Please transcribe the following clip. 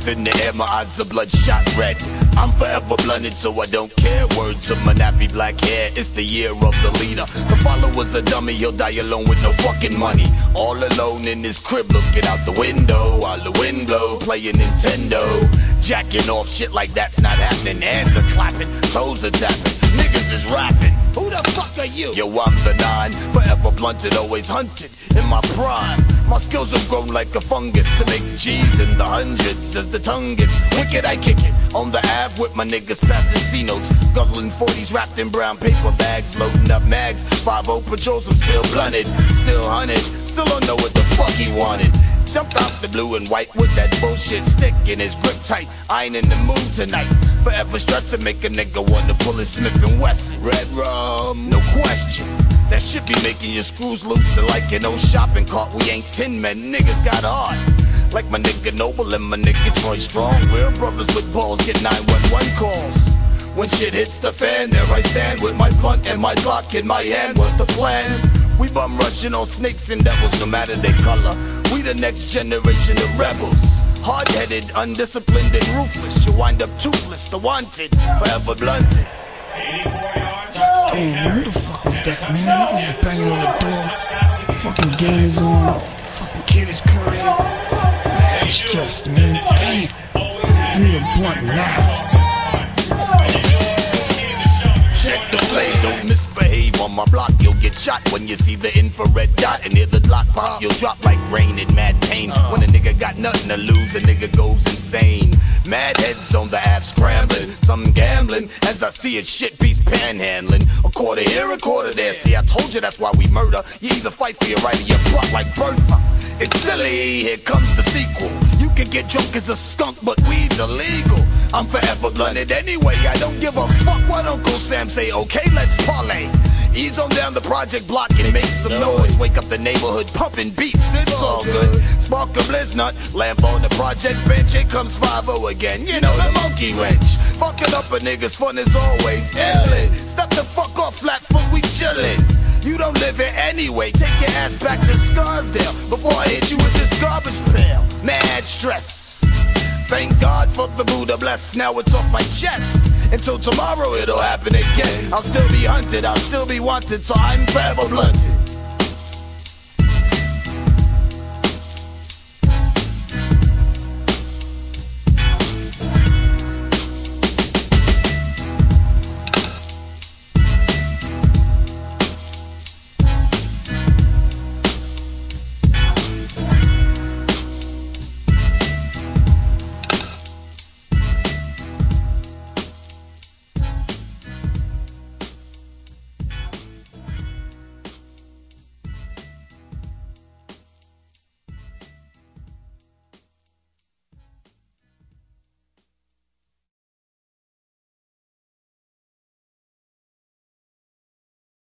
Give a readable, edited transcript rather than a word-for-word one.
in the air, my eyes are bloodshot red. I'm forever blunted, so I don't care. Words of my nappy black hair, it's the year of the leader. The follower's a dummy, he'll die alone with no fucking money. All alone in his crib, looking out the window while the wind blow, playing Nintendo. Jacking off shit like that's not happening. Hands are clapping, toes are tapping, niggas is rapping. Who the fuck are you? Yo, I'm the 9, forever blunted, always hunted in my prime. My skills have grown like a fungus to make G's in the hundreds. As the tongue gets wicked, I kick it on the Ave with my niggas passing C notes, guzzling 40s wrapped in brown paper bags, loading up mags. 5-0 patrols, I'm still blunted, still hunted, still don't know what the fuck he wanted. Jumped out the blue and white with that bullshit stick in his grip tight. I ain't in the mood tonight. Forever stressing, make a nigga wanna pull his Smith & Wesson. Red rum, no question. That shit be making your screws loose. And like an old shopping cart, we ain't tin men. Niggas got heart. Like my nigga Noble and my nigga Troy Strong. We're brothers with balls, get 911 calls. When shit hits the fan, there I stand with my blunt and my Glock in my hand. What's the plan? We bum rushing on snakes and devils, no matter their color. We the next generation of rebels. Hard-headed, undisciplined, and ruthless. You wind up toothless, the wanted, forever blunted. Damn, man, who the fuck is that, man? Niggas is banging on the door. Fucking game is on. Fucking kid is crib. Mad stressed, man. Damn. I need a blunt now. Check the flame, don't misbehave on my block. You'll get shot when you see the infrared dot and hear the Glock pop. You'll drop like rain in mad pain. When a nigga got nothing to lose, a nigga goes insane. Mad heads on the Ave scrambling, some gambling. As I see it, shit beats panhandling. A quarter here, a quarter there. See, I told you that's why we murder. You either fight for your right or you're brought like Bertha. It's silly, here comes the sequel. You can get drunk as a skunk, but weed's illegal. I'm forever blunted anyway, I don't give a fuck what Uncle Sam say. Okay, let's parlay. Ease on down the project block and make some noise. Wake up the neighborhood pumping beats, it's all good. Spark a blizz nut, lamp on the project bench. Here comes 5-0 again, you know the monkey wrench. Fucking up a nigga's fun as always. Illin', step the fuck off, flat foot, we chillin'. You don't live here anyway, take your ass back to Scarsdale before I hit you with this garbage pail. Mad stress. Thank God for the Buddha bless, now it's off my chest. Until tomorrow it'll happen again. I'll still be hunted, I'll still be wanted, so I'm forever blunted.